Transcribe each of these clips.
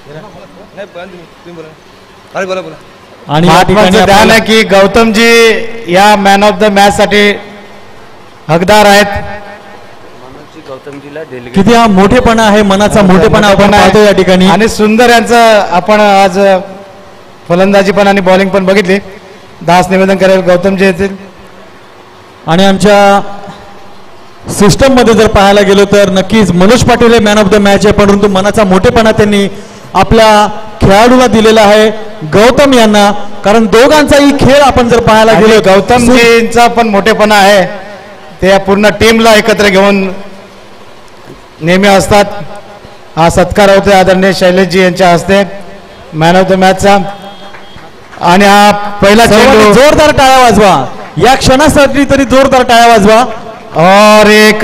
अरे बोला बोला. आणि महत्त्वाचं ध्यान आहे की गौतमजी या मॅन ऑफ द मॅच साठी हकदार आहेत. किती हा मोठेपणा आहे, मनाचा मोठेपणा आपण पाहतो या ठिकाणी. आणि सुंदर यांचं आपण आज फलंदाजी पण आणि बॉलिंग पण बघितली. दास निवेदन करेल गौतमजी येतील. आणि आमच्या सिस्टम मध्ये जर पाहायला गेलो तर नक्कीच मनोज पाटील हे मॅन ऑफ द मॅच आहे, परंतु मनाचा मोठेपणा त्यांनी आपल्या खेळाडूला दिलेला आहे गौतम यांना. कारण दोघांचाही खेळ आपण जर पाहायला गेलो गौतमजींचा पण मोठेपणा आहे. ते पूर्ण टीमला एकत्र घेऊन नेहमी असतात. हा सत्कार होतोय आदरणीय शैलेशजी यांच्या हस्ते मॅन ऑफ द मॅचचा. आणि हा पहिला चेंडू. जोरदार टाळ्या वाजवा या क्षणासाठी तरी, जोरदार टाळ्या वाजवा. और एक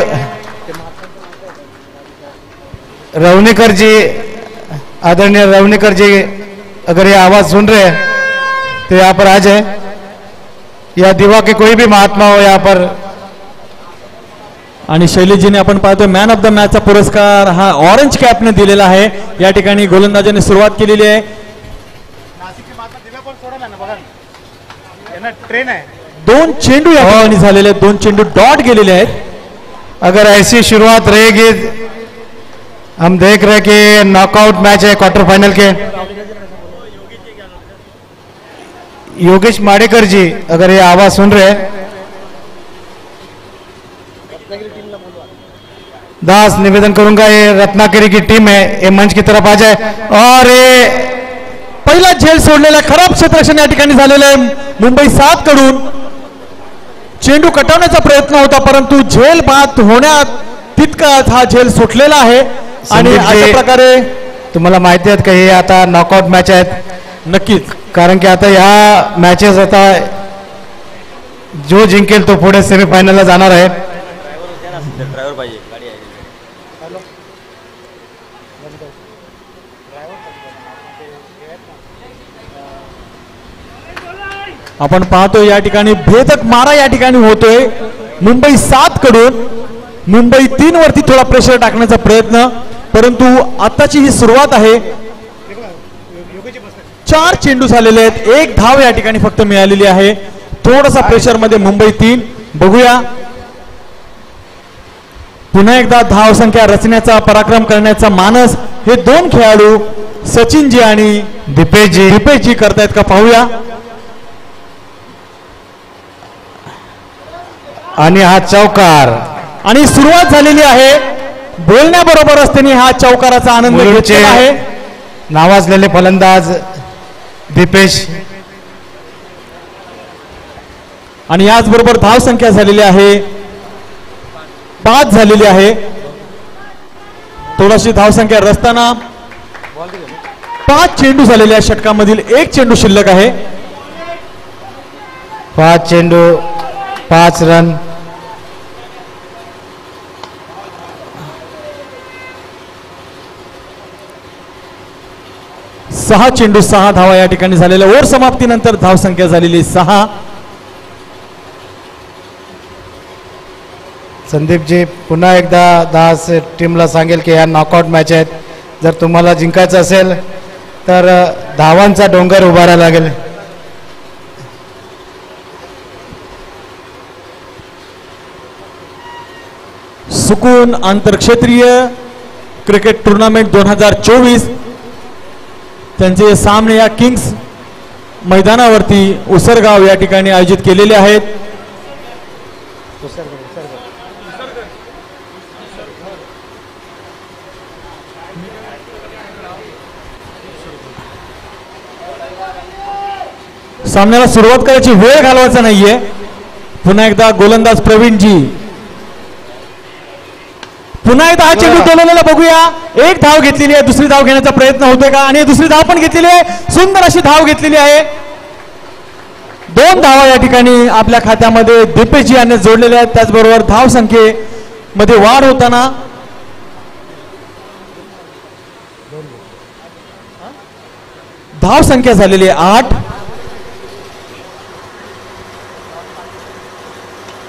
रवनीकर जी, आदरणीय रवनीकर जी, अगर ये आवाज सुन रहे हैं तो यहाँ पर आ जाए. या दिवा के कोई भी महात्मा हो यहाँ पर. आणि शैलेशजीने आपण पाहतो मॅन ऑफ द मॅचचा पुरस्कार हा ऑरेंज कॅपने दिलेला आहे. या ठिकाणी गोलंदाजाने सुरुवात केलेली आहे. ट्रेन है. 2 चेंडू या ठिकाणी झालेले आहेत, 2 चेंडू डॉट गेलेले आहेत. अगर ऐसी शुरुआत रहेगी, हम देख रहे कि नॉकआउट मैच है क्वार्टर फाइनल के. योगेश माडेकर जी अगर ये आवाज सुन रहे हैं, दास निवेदन करूंगा ये रत्नागिरी की टीम है, ये मंच की तरफ आ जाए. और ये पहिला झेल सोडलेला खराब क्षेत्ररक्षण या ठिकाणी झालेलं आहे मुंबई 7 कडून. चेंडू कटवण्याचा प्रयत्न होता, परंतु झेल बाद होण्यात तितकाच हा झेल सुटलेला आहे. आणि अशा प्रकारे तुम्हाला माहिती आहे का हे आता नॉकआउट मॅच आहेत. नक्कीच, कारण की आता ह्या मॅचेस आता जो जिंकेल तो पुढे सेमीफायनलला जाणार आहे. आपण पाहतो या ठिकाणी भेदक मारा या ठिकाणी होतोय मुंबई 7 कडून. मुंबई 3 वरती थोडा प्रेशर टाकण्याचा प्रयत्न, परंतु आताची ही सुरुवात आहे. 4 चेंडू झालेले आहेत, 1 धाव या ठिकाणी फक्त मिळालेली आहे. थोडासा प्रेशर मध्ये मुंबई 3. बघूया पुन्हा एकदा धाव संख्या रचण्याचा, पराक्रम करण्याचा मानस हे 2 खेळाडू सचिनजी आणि दीपेशजी करतायत का पाहूया. आणि हा चौकार. आणि सुरुवात झालेली आहे. बोलण्याबरोबरच त्यांनी हा चौकाराचा आनंद घेतलेला आहे. नावाजलेले फलंदाज दीपेश. आणि याचबरोबर धाव संख्या झालेली आहे 5 झालेली आहे. थोडीशी धाव संख्या रचताना 5 चेंडू झालेल्या षटकामधील 1 चेंडू शिल्लक आहे. 5 चेंडू 5 रन. सहा चेंडू 6 धावा या ठिकाणी झालेल्या. ओव्हर समाप्तीनंतर धाव संख्या झालेली 6. संदीपजी पुन्हा एकदा दास टीमला सांगेल की या नॉकआउट मॅच आहेत. जर तुम्हाला जिंकायचं असेल तर धावांचा डोंगर उभारायला लागेल. सुकून आंतरक्षेत्रीय क्रिकेट टूर्नामेंट 2024 त्यांचे सामने या किंग्स मैदानावरती उसरगाव या ठिकाणी आयोजित केलेले आहेत. सामन्याला सुरुवात करायची वेळ घालवायचा नाहीये. पुन्हा एकदा गोलंदाज प्रवीणजी पुन्हा एकदा हा चेंडू टोलवलेला बघूया. 1 धाव घेतलेली आहे, दुसरी धाव घेण्याचा प्रयत्न होतोय का? आणि दुसरी धाव पण घेतलेली आहे. सुंदर अशी धाव घेतलेली आहे. 2 धावा या ठिकाणी आपल्या खात्यामध्ये दीपेशजी यांनी जोडलेल्या आहेत. त्याचबरोबर धाव संख्येमध्ये वाढ होताना धाव संख्या झालेली आहे 8.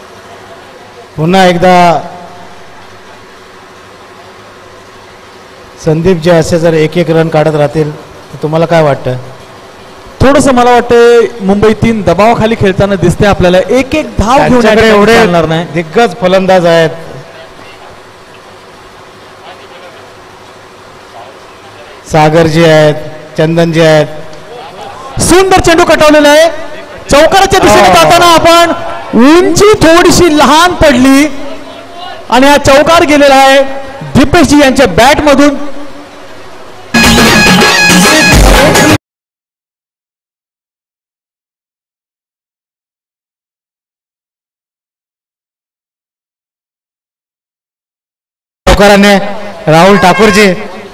पुन्हा एकदा संदीप जे असे जर एक एक रन काढत राहतील तर तुम्हाला काय वाटतं? थोडंसं मला वाटतं मुंबई 3 दबावाखाली खेळताना दिसते आपल्याला. एक एक धाव घेऊन त्यांच्याकडे एवढे चालणार नाही. दिग्गज फलंदाज आहेत. सागरजी आहेत, चंदनजी आहेत. सुंदर चेंडू कटवलेला आहे. चौकाराच्या दिशेने जाताना आपण उंची थोडीशी लहान पडली आणि हा चौकार गेलेला आहे दीपेशजी यांच्या बॅट मधून. चौकाराने राहुल ठाकूरजी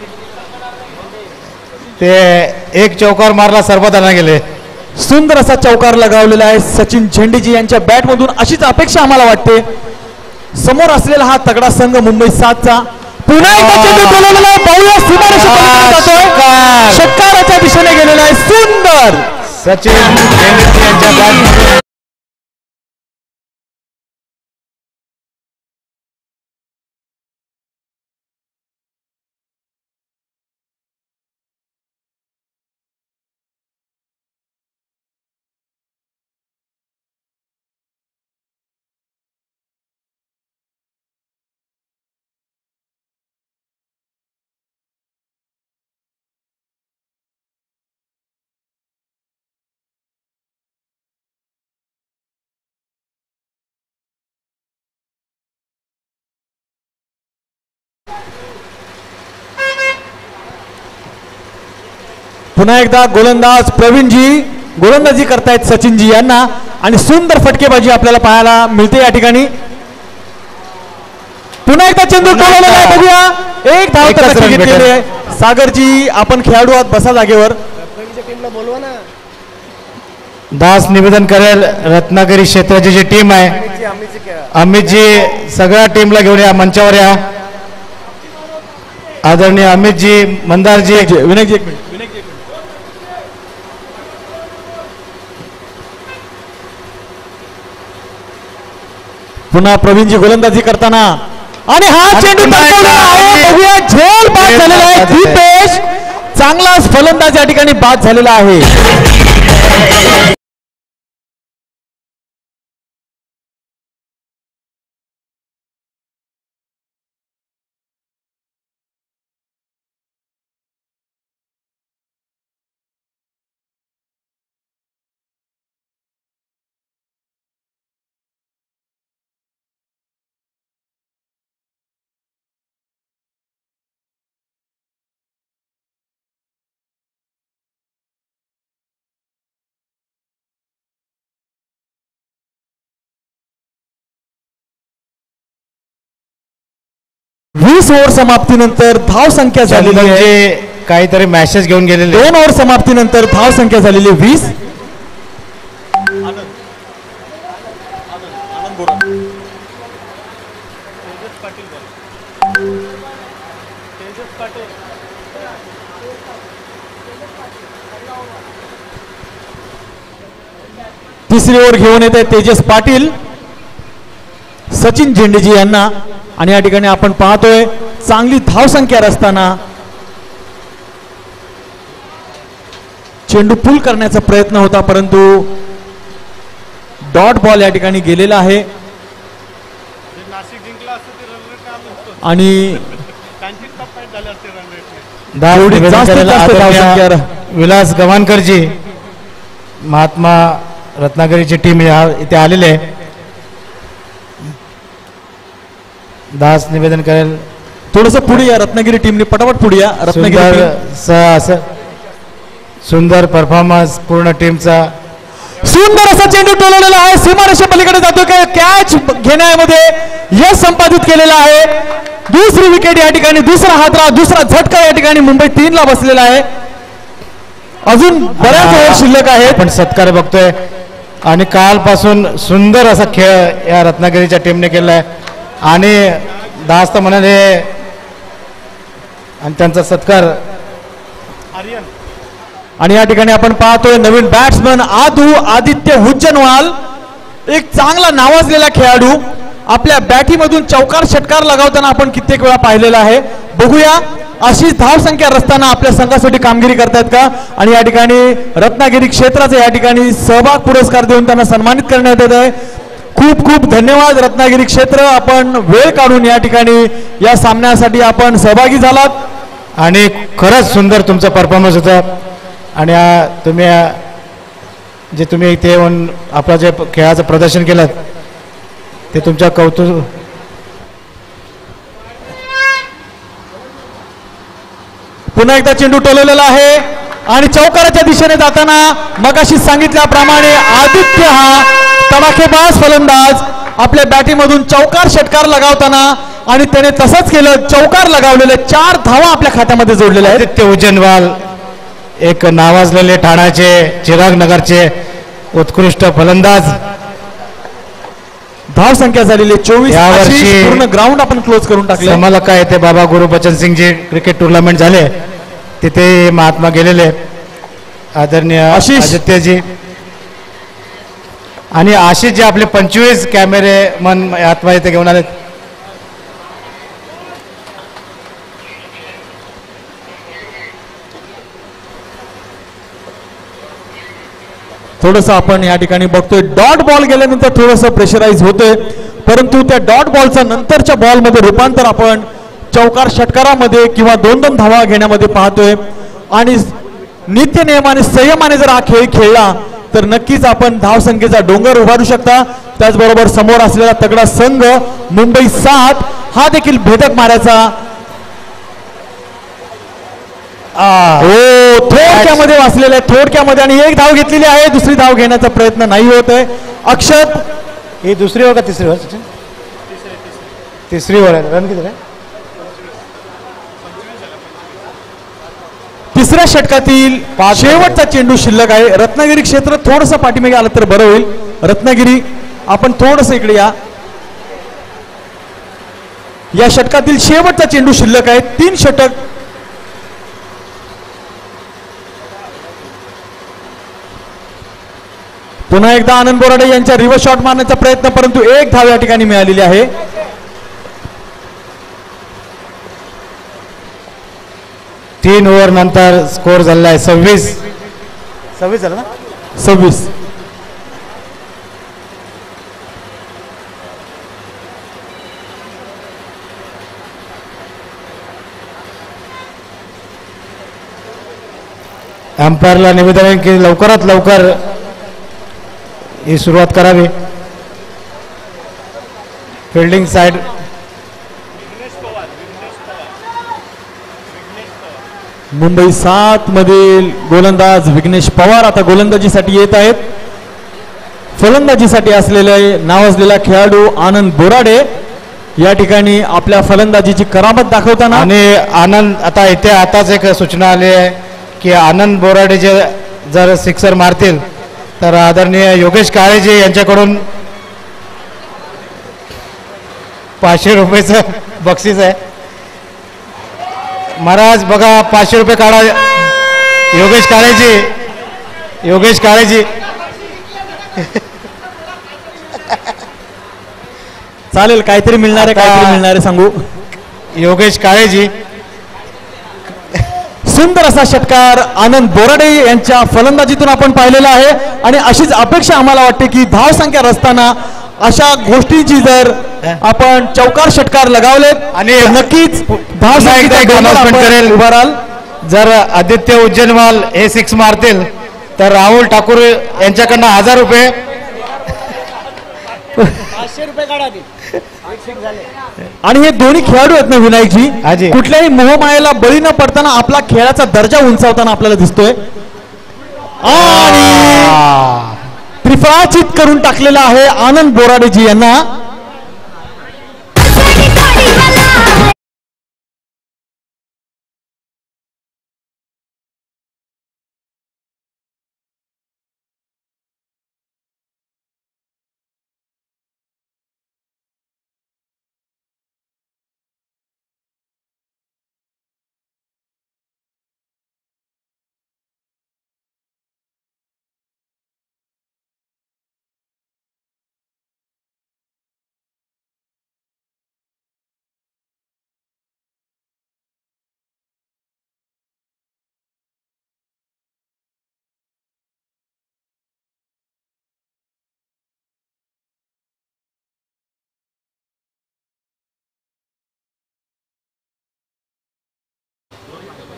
ते एक चौकार मारला सर्वदाना गेले. सुंदर असा चौकार लगावलेला आहे सचिन झेंडेजी यांच्या बॅट मधून. अशीच अपेक्षा आम्हाला वाटते. समोर असलेला हा तगडा संघ मुंबई 7चा पुन्हा एकदा चेंडू टोलवलेला आहे. पाहूया सीमारेषेपर्यंत जातोय. षटकाराच्या दिशेने गेलेला आहे. सुंदर सचिन झेंडेजी यांच्या बॅट पुन्हा एकदा गोलंदाज प्रवीणजी गोलंदाजी करतायत सचिनजी यांना आणि सुंदर फटकेबाजी आपल्याला पाहायला मिळते या ठिकाणी. पुन्हा एकदा चेंडू टोलवलेला आहे. बघूया एक धाव तर घेतलेली आहे. सागरजी आपण खेळाडू आहात, बसा जागेवर. दास निवेदन करेल रत्नागिरी क्षेत्राची जी टीम आहे अमितजी सगळ्या टीमला घेऊन या मंचावर या. आदरणीय अमितजी, मंदारजी, विनायकजी एक मिनिट. पुन्हा प्रवीणजी गोलंदाजी करताना आणि हा चेंडू बघूया झेल बाद झालेला आहे. दीपेश चांगलाच फलंदाज या ठिकाणी बाद झालेला आहे. वीस ओव्हर समाप्तीनंतर धाव संख्या झालेली आहे. काहीतरी मॅसेज घेऊन गेलेले. 2 ओव्हर समाप्तीनंतर धाव संख्या झालेली 20. तिसरी ओव्हर घेऊन येते तेजस पाटील सचिन झेंडेजी यांना आणि या ठिकाणी आपण पाहतोय चांगली धावसंख्या असताना चेंडू पुल करण्याचा प्रयत्न होता परंतु डॉट बॉल या ठिकाणी गेलेला आहे आणि विलास गव्हाणकरजी महात्मा रत्नागिरीची टीम इथे आलेले आहे. दास निवेदन करेल थोडस पुढे या रत्नागिरी टीमने पटापट पुढे या. रत्नागिरी सुंदर परफॉर्मन्स पूर्ण टीमचा. सुंदर असा चेंडू टोलवलेला आहे सीमारेषे पलीकडे जातो काय कॅच घेण्यामध्ये यश संपादित केलेला आहे. दुसरी विकेट या ठिकाणी दुसरा हादरा दुसरा झटका या ठिकाणी मुंबई 3 ला बसलेला आहे. अजून बऱ्याच ओव्हर शिल्लक आहेत. आपण सत्कार बघतोय आणि कालपासून सुंदर असा खेळ या रत्नागिरीच्या टीमने केला आहे आणि दास तर म्हणाले आणि त्यांचा सत्कार. आणि या ठिकाणी आपण पाहतोय नवीन बॅट्समन आदित्य हुज्जनवाल एक चांगला नावाजलेला खेळाडू आपल्या बॅटीमधून चौकार षटकार लगावताना आपण कित्येक वेळा पाहिलेला आहे. बघूया अशीच धावसंख्या रचताना आपल्या संघासाठी कामगिरी करतायत का? आणि या ठिकाणी रत्नागिरी क्षेत्राचे या ठिकाणी सहभाग पुरस्कार देऊन त्यांना सन्मानित करण्यात येत आहे. खूप खूप धन्यवाद रत्नागिरी क्षेत्र, आपण वेळ काढून या ठिकाणी या सामन्यासाठी आपण सहभागी झालात आणि खरंच सुंदर तुमचा परफॉर्मन्स होता. आणि तुम्ही जे तुम्ही इथे येऊन आपलं जे खेळाचं प्रदर्शन केलं ते तुमच्या कौतुक. पुन्हा एकदा चेंडू टोलवलेला आहे आणि चौकाराच्या दिशेने जाताना मगाशी सांगितल्याप्रमाणे आदित्य हा तडाखेबाज फलंदाज आपल्या बॅटीमधून चौकार षटकार लगावताना आणि त्याने तसंच केलं, चौकार लगावलेले 4 धावा आपल्या खात्यामध्ये जोडलेल्या आहेत. आदित्य उज्जैनवाल एक नावाजलेले ठाण्याचे चिराग नगरचे उत्कृष्ट फलंदाज. धाव संख्या झालेली 24. यावर्षी पूर्ण ग्राउंड आपण क्लोज करून टाकले. मला काय येते बाबा गुरुबचन सिंगजी क्रिकेट टुर्नामेंट झाले तिथे महात्मा गेलेले आदरणीय आदित्यजी आणि आशिष जे आपले 25 कॅमेरे मन महात्मा इथे घेऊन आले. थोडंसं आपण या ठिकाणी बघतोय डॉट बॉल गेल्यानंतर थोडंसं प्रेशराईज होतोय, परंतु त्या डॉट बॉलचं नंतरच्या बॉलमध्ये रूपांतर आपण चौकार षटकारामध्ये किंवा 2-2 धावा घेण्यामध्ये पाहतोय. आणि नित्य नियमाने संयमाने जर हा खेळ खेळला तर नक्कीच आपण धावसंख्येचा डोंगर उभारू शकता. त्याचबरोबर समोर असलेला तगडा संघ मुंबई 7 हा देखील भेदक मारायचा थोडक्यामध्ये वाचलेला आहे, थोडक्यामध्ये. आणि एक धाव घेतलेली आहे, दुसरी धाव घेण्याचा प्रयत्न नाही होत आहे. अक्षत ही दुसरी ओव्हर का तिसरी ओव्हर? तिसरी ओव्हर आहे. रन किती आहे? तिसऱ्या षटकातील शेवटचा चेंडू शिल्लक आहे. रत्नागिरी क्षेत्र थोडंसं पाठीमागे आलं तर बरं होईल. रत्नागिरी आपण थोडंसं इकडे या. या षटकातील शेवटचा चेंडू शिल्लक आहे. 3 षटक पुन्हा एकदा आनंद बोराडे यांच्या रिव्हर्स शॉट मारण्याचा प्रयत्न, परंतु एक धाव या ठिकाणी मिळालेली आहे. 3 ओव्हर नंतर स्कोर झालेला आहे 26 झाला ना? 26. अंपायरला निवेदन आहे की लवकरात लवकर ही सुरुवात करावी. फिल्डिंग साइड मुंबई 7 मधील गोलंदाज विघ्नेश पवार आता गोलंदाजीसाठी येत आहेत. फलंदाजीसाठी असलेले नावाजलेला खेळाडू आनंद बोराडे या ठिकाणी आपल्या फलंदाजीची करामत दाखवताना. आणि आनंद आता इथे आताच एक सूचना आली आहे की आनंद बोराडे जे जर सिक्सर मारतील तर आदरणीय योगेश काळेजी यांच्याकडून 500 रुपयाचं बक्षीस आहे. महाराज बघा 500 रुपये काढा. योगेश काळेजी चालेल, काहीतरी मिळणार आहे सांगू. योगेश काळेजी सुंदर असा षटकार आनंद बोराडे यांच्या फलंदाजीतून आपण पाहिलेला आहे. आणि अशीच अपेक्षा आम्हाला वाटते की धाव संख्या रचताना अशा गोष्टीची जर आपण चौकार षटकार लगावलेत आणि नक्कीच धाव करेल उभाराल. जर आदित्य उज्जैनवाल हे 6 मारतील तर राहुल ठाकूर यांच्याकडनं 1000 रुपये. 500 रुपये काढा. आणि हे दोन्ही खेळाडू आहेत ना विनायकजी, कुठल्याही मोहमायेला बळी न पडताना आपला खेळाचा दर्जा उंचावताना आपल्याला दिसतोय. आणि त्रिफळाचित करून टाकलेला आहे आनंद बोराडेजी यांना.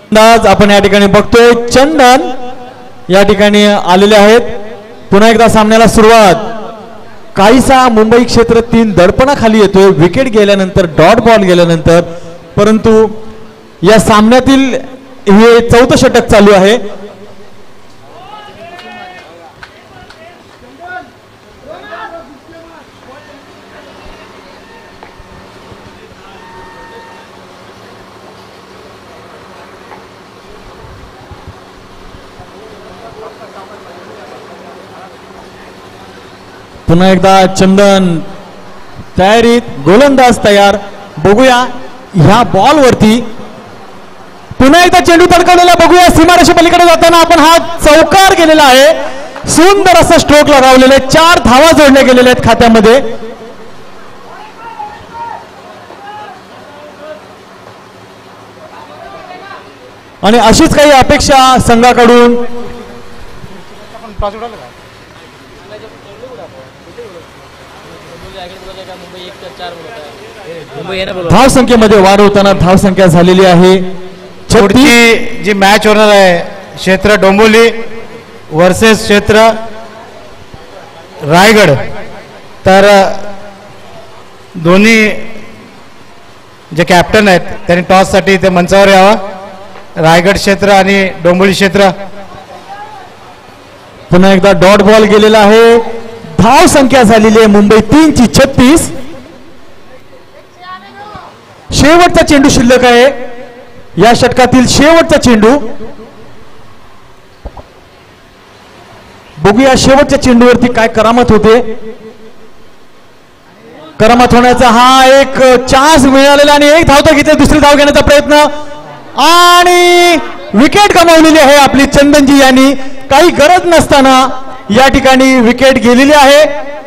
अंदाज आपण या ठिकाणी बघतोय. चंदन या ठिकाणी आलेले आहेत. पुन्हा एकदा सामन्याला सुरुवात. काहीसा मुंबई क्षेत्र 3 दडपणाखाली येतोय विकेट गेल्यानंतर, डॉट बॉल गेल्यानंतर. परंतु या सामन्यातील हे 4थं षटक चालू आहे. पुन्हा एकदा चंदन तयारीत, गोलंदाज तयार. बघूया ह्या बॉल वरती पुन्हा एकदा चेंडू तडकवलेला बघूया. सीमारेषे पलीकडे जाताना आपण हा चौकार गेलेला आहे. सुंदर असा स्ट्रोक लगावलेला आहे. 4 धावा जोडल्या गेलेल्या आहेत खात्यामध्ये. आणि अशीच काही अपेक्षा संघाकडून. धावसंख्येमध्ये वाढ होताना धावसंख्या झालेली आहे. पुढची जी मॅच होणार आहे क्षेत्र डोंबिवली वर्सेस क्षेत्र रायगड, तर दोन्ही जे कॅप्टन आहेत त्यांनी टॉससाठी इथे मंचावर यावं. रायगड क्षेत्र आणि डोंबिवली क्षेत्र. पुन्हा एकदा डॉट बॉल गेलेला आहे. धावसंख्या झालेली आहे मुंबई 3ची 36. शेवटचा चेंडू शिल्लक आहे या षटकातील, शेवटचा चेंडू. बघूया शेवटच्या चेंडूवरती काय करामत होते. करामत होण्याचा हा एक चान्स मिळालेला आणि एक धाव तर घेतली. दुसरी धाव घेण्याचा प्रयत्न आणि विकेट गमावलेली आहे आपली चंदनजी यांनी. काही गरज नसताना या ठिकाणी विकेट गेलेली आहे.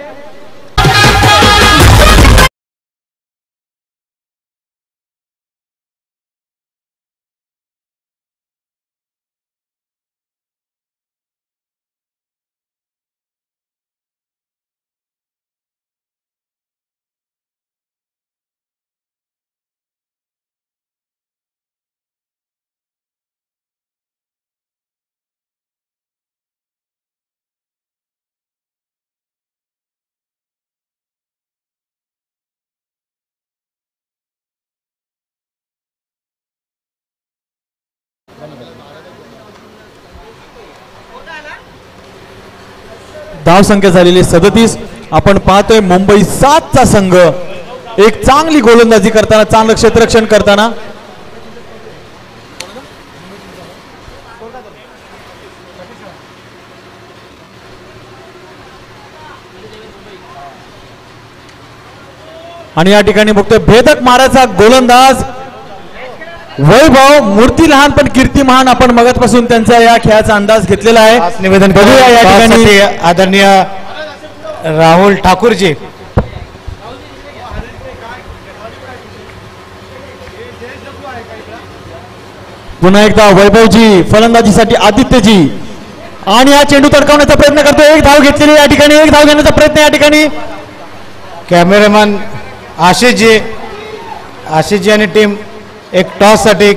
धावसंख्या झालेली 37. आपण पाहतोय मुंबई 7चा संघ एक चांगली गोलंदाजी करताना, चांगलं क्षेत्ररक्षण करताना. आणि या ठिकाणी बघतोय भेदक मारायचा गोलंदाज वैभव. मूर्ती लहान पण कीर्ती महान. आपण मगतपासून त्यांचा या खेळाचा अंदाज घेतलेला आहे. निवेदन करूया या ठिकाणी आदरणीय राहुल ठाकूरजी. पुन्हा एकदा वैभवजी, फलंदाजीसाठी आदित्यजी. आणि हा चेंडू तडकावण्याचा प्रयत्न करतो. एक धाव घेतलेली या ठिकाणी, एक धाव घेण्याचा प्रयत्न या ठिकाणी. कॅमेरामॅन आशिषजी आणि टीम एक टॉस साठी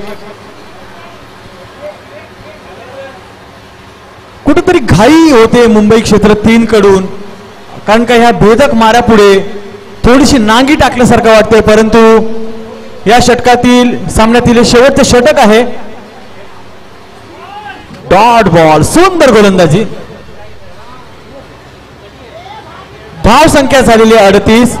कुठेतरी घाई होते मुंबई क्षेत्र 3 कडून. कारण का ह्या भेदक माऱ्यापुढे थोडीशी नांगी टाकल्यासारखं वाटतंय. परंतु या षटकातील सामन्यातील शेवटचे षटक आहे. डॉट बॉल, सुंदर गोलंदाजी. धाव संख्या झालेली 38.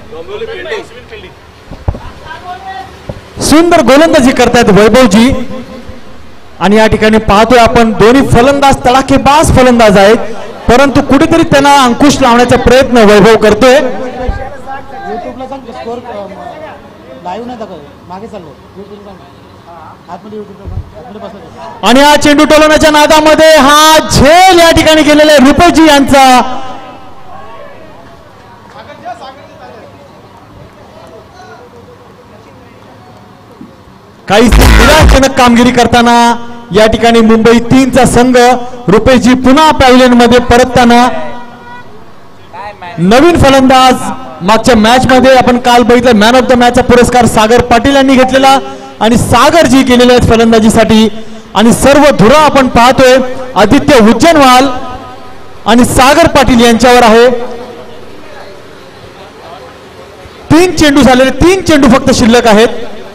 सुंदर गोलंदाजी करतायत वैभवजी. आणि या ठिकाणी पाहतोय आपण दोन्ही फलंदाज तडाखेबाज फलंदाज आहेत. परंतु कुठेतरी त्यांना अंकुश लावण्याचा प्रयत्न वैभव करतोय. आणि हा चेंडू टोलवण्याच्या नादामध्ये हा झेल या ठिकाणी गेलेला आहे रुपेजी यांचा. काही निराशजनक कामगिरी करताना या ठिकाणी मुंबई 3चा संघ. रुपेशजी पुन्हा पॅव्हिलियन मध्ये परतताना. नवीन फलंदाज मागच्या मॅच मध्ये आपण काल बघितलं मॅन ऑफ द मॅचचा पुरस्कार सागर पाटील यांनी घेतलेला. आणि सागरजी गेलेले आहेत फलंदाजीसाठी आणि सर्व धुरा आपण पाहतोय आदित्य उज्जैनवाल आणि सागर पाटील यांच्यावर आहे. 3 चेंडू झालेले, 3 चेंडू फक्त शिल्लक आहेत.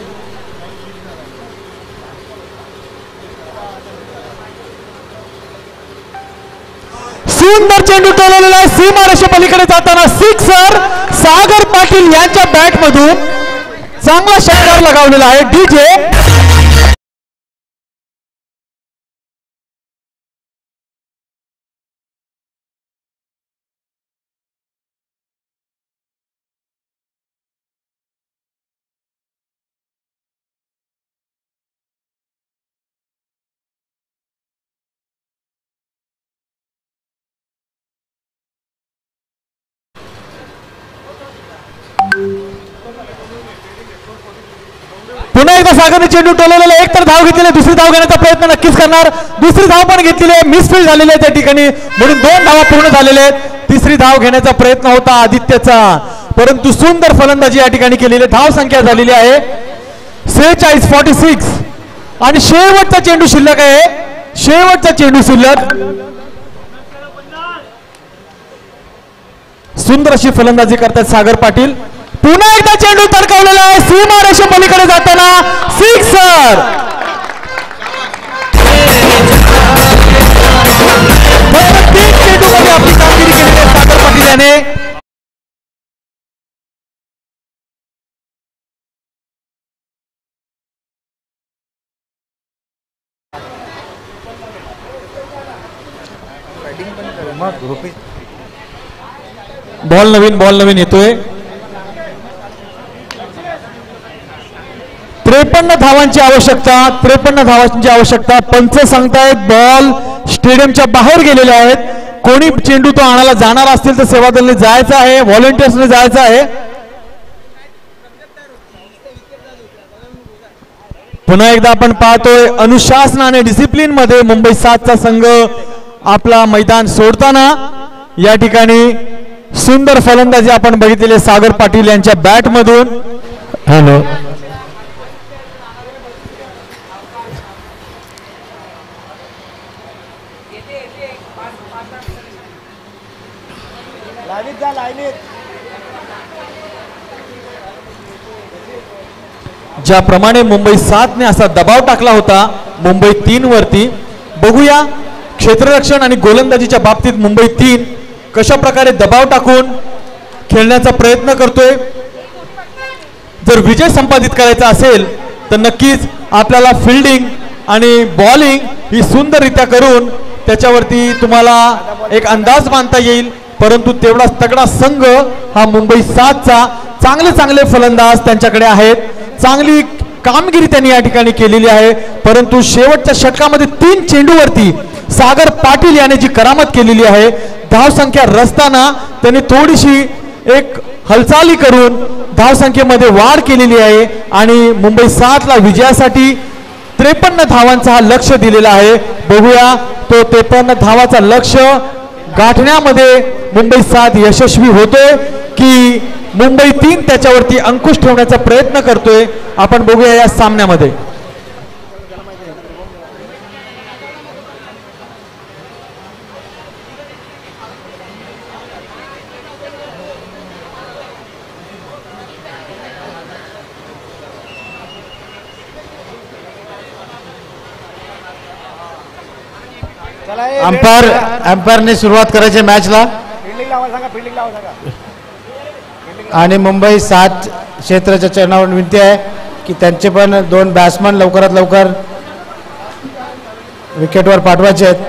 सुंदर चेंडू टोलवलेला आहे सीमा रेषे पलीकडे जाताना सिक्सर. सागर पाटील यांच्या बॅट मधून चांगला षटकार लगावलेला आहे. डीजे पुन्हा एकदा सागरने चेंडू टोलवलेला. एक तर धाव घेतलेली, दुसरी धाव घेण्याचा प्रयत्न नक्कीच करणार. दुसरी धाव पण घेतलेली आहे, मिसफील्ड झालेली आहे त्या ठिकाणी, म्हणून 2 धावा पूर्ण झालेल्या आहेत. तिसरी धाव घेण्याचा प्रयत्न होता आदित्यचा, परंतु सुंदर फलंदाजी या ठिकाणी केलेली. धाव संख्या झालेली आहे 46-46 आणि शेवटचा चेंडू शिल्लक आहे. शेवटचा चेंडू शिल्लक. सुंदर अशी फलंदाजी करतात सागर पाटील. पुन्हा एकदा चेंडू तडकावलेला आहे सीमा रेषे पलीकडे जाताना सिक्सर. फक्त 3 चेंडू मध्ये आपली कामगिरी केली आहे सागर पाटील याने. बॉल नवीन येतोय. 53 धावांची आवश्यकता, 53 धावांची आवश्यकता. पंच सांगतायत बॉल स्टेडियमच्या बाहेर गेलेले आहेत. कोणी चेंडू तो आणायला जाणार असतील तर सेवा दलने जायचं आहे, व्हॉलंटियर्सने जायचं आहे. पुन्हा एकदा आपण पाहतोय अनुशासनाने डिसिप्लिन मध्ये मुंबई 7चा संघ आपला मैदान सोडताना या ठिकाणी सुंदर फलंदाजी आपण बघितलेली सागर पाटील यांच्या बॅट मधून. हॅलो, ज्याप्रमाणे मुंबई 7ने असा दबाव टाकला होता मुंबई 3 वरती, बघूया क्षेत्ररक्षण आणि गोलंदाजीच्या बाबतीत मुंबई 3 कशा प्रकारे दबाव टाकून खेळण्याचा प्रयत्न करतोय. जर विजय संपादित करायचा असेल तर नक्कीच आपल्याला फिल्डिंग आणि बॉलिंग ही सुंदररित्या करून त्याच्यावरती तुम्हाला एक अंदाज बांधता येईल. परंतु तेवढा तगडा संघ हा मुंबई 7चा. चांगले फलंदाज त्यांच्याकडे आहेत, चांगली कामगिरी त्यांनी या ठिकाणी केलेली आहे. परंतु शेवटच्या षटकामध्ये 3 चेंडूवरती सागर पाटील याने जी करामत केलेली आहे, धाव संख्या रचताना त्यांनी थोडीशी एक हालचाली करून धाव संख्येमध्ये वाढ केलेली आहे आणि मुंबई 7ला विजयासाठी 53 धावांचा हा लक्ष्य दिलेला आहे. बघूया तो 53 धावाचा लक्ष्य गाठण्यामध्ये मुंबई 7 यशस्वी होतोय की मुंबई 3 त्याच्यावरती अंकुश ठेवण्याचा प्रयत्न करतोय. आपण बघूया या सामन्यामध्ये. अंपायरने सुरुवात करायची मॅचला आणि मुंबई 7 क्षेत्राच्या चरणावर विनंती आहे की त्यांचे पण 2 बॅट्समन लवकरात लवकर विकेटवर पाठवायचे आहेत.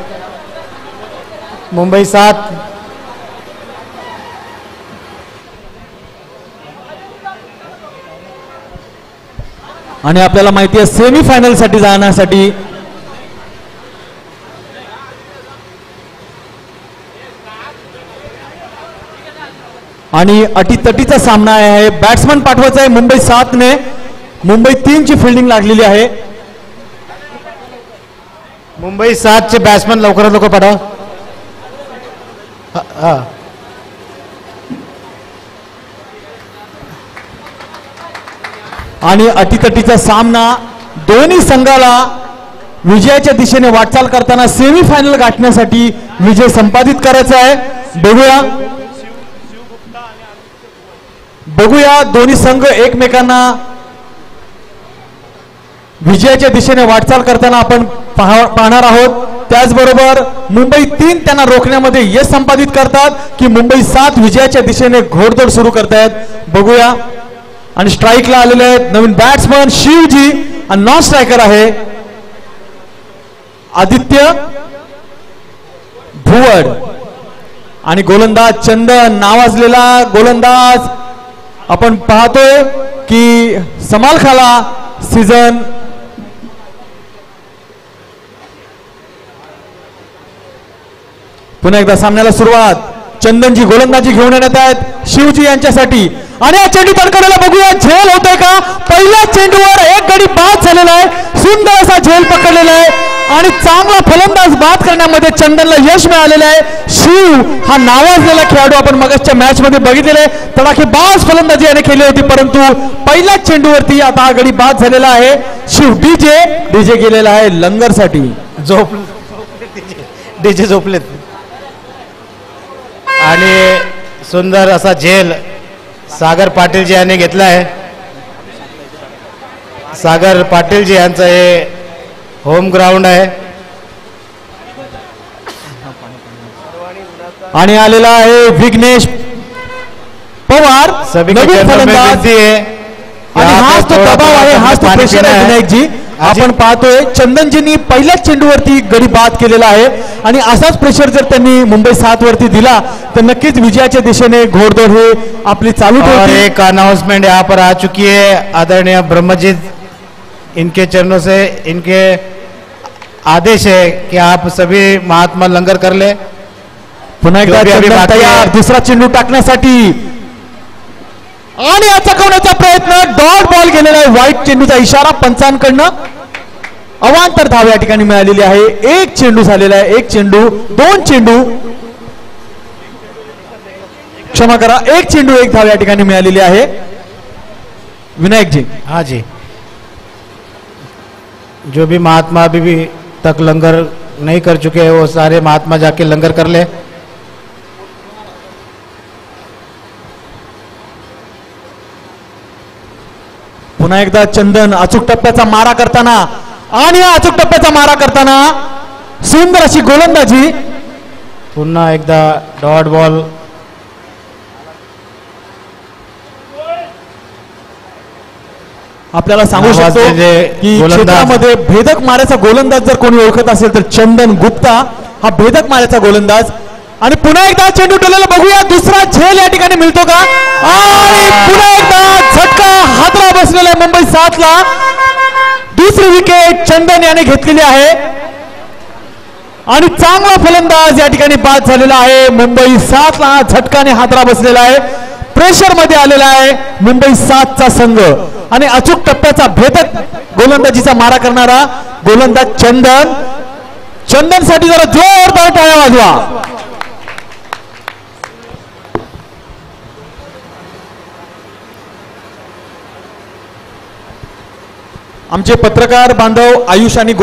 मुंबई 7 आणि आपल्याला माहिती आहे सेमीफायनल साठी जाण्यासाठी आणि अटीतटीचा सामना आहे. बॅट्समन पाठवायचा आहे मुंबई 7ने. मुंबई 3 ची फिल्डिंग लागलेली आहे. मुंबई 7 चे बॅट्समन लवकरात लवकर पाठवा. आणि अटीतटीचा सामना दोन्ही संघाला विजयाच्या दिशेने वाटचाल करताना सेमीफायनल गाठण्यासाठी विजय संपादित करायचा आहे. बघूया दोन्ही संघ एकमेकांना विजयाच्या दिशेने वाटचाल करताना आपण पाहणार आहोत. त्याचबरोबर मुंबई 3 त्यांना रोखण्यामध्ये यश संपादित करतात की मुंबई 7 विजयाच्या दिशेने घोडदौड सुरू करतायत. बघूया. आणि स्ट्राईकला आलेले आहेत नवीन बॅट्समन शिवजी आणि नॉन स्ट्रायकर आहे आदित्य भुवड आणि गोलंदाज चंदन नावाजलेला गोलंदाज आपण पाहतोय की समालखाला सीझन पुन्हा एकदा सामन्याला सुरुवात. चंदनजी गोलंदाजी घेऊन येण्यात आहेत शिवजी यांच्यासाठी आणि या चेंडू तडकवलेला बघूया झेल होतोय का. पहिल्या चेंडूवर एक गडी बाद झालेला आहे. सुंदर असा झेल पकडलेला आहे आणि चांगला फलंदाज बाद करण्यामध्ये चंदनला यश मिळालेलं आहे. शिव हा नावाजलेला खेळाडू आपण मगाचच्या मॅच मध्ये बघितलेले तडाखेबाज फलंदाजी याने केली होती परंतु पहिल्याच चेंडूवरती आता हा गडी बाद झालेला आहे. शिव डीजे गेलेला आहे लंगरसाठी. डीजे झोपलेत आणि सुंदर असा झेल सागर पाटीलजी यांनी घेतला आहे. सागर पाटीलजी यांचं हे होम ग्राउंड आहे आणि आलेला आहे विघ्नेश पवार नवीन फलंदाज आणि हाच तो दबाव आहे हाच तो प्रेशर आहे. विनायकजी आपण पाहतोय चंदनजींनी पहिल्याच चेंडूवरती गडी बाद केलेला आहे आणि असाच प्रेशर जर त्यांनी मुंबई 7 वरती दिला तर नक्कीच विजयाच्या दिशेने घोडदौड हे आपली चालू ठेवतील. एक अनाउंसमेंट यहाँ पर आ चुकी है. आदरणीय ब्रह्मजीत इनके चरणों से इनके आदेश है कि आप सभी महात्मा लंगर कर ले. पुन्हा एकदा चंदन तयार दुसरा चेंडू टाकण्यासाठी आणि चकवण्याचा प्रयत्न डॉट बॉल गेलेला आहे. व्हाईट चेंडूचा इशारा पंचांकडनं. अवांतर धाव या ठिकाणी मिळालेली आहे. एक चेंडू झालेला आहे. एक चेंडू 2 चेंडू क्षमा करा 1 चेंडू 1 धाव या ठिकाणी मिळालेली आहे. विनायक जी. हाँ जी. जो भी महात्मा अभी भी तक लंगर नहीं कर चुके हैं वो सारे महात्मा जाके लंगर कर ले. पुन्हा एकदा चंदन अचूक टप्प्याचा मारा करताना आणि अचूक टप्प्याचा मारा करताना सुंदर अशी गोलंदाजी. पुन्हा एकदा डॉट बॉल. आपल्याला सांगू शकतो की क्षेत्रामध्ये भेदक माऱ्याचा गोलंदाज जर कोणी ओळखत असेल तर चंदन गुप्ता हा भेदक माऱ्याचा गोलंदाज. आणि पुन्हा एकदा चेंडू टोलाला बघूया दुसरा झेल या ठिकाणी मिळतो का आणि पुन्हा एकदा झटका हादरा बसलेला आहे मुंबई 7 ला. दुसरी विकेट चंदन याने घेतलेली आहे आणि चांगला फलंदाज या ठिकाणी बाद झालेला आहे. मुंबई 7 ला झटकाने हादरा बसलेला आहे. प्रेशर मध्ये आलेला आहे मुंबई 7 चा संघ आणि अचूक टप्प्याचा भेदक गोलंदाजीचा मारा करणारा गोलंदाज चंदन. चंदनसाठी जरा जोरदार टाळ्या वाजवा. आमचे पत्रकार बांधव आयुष आणि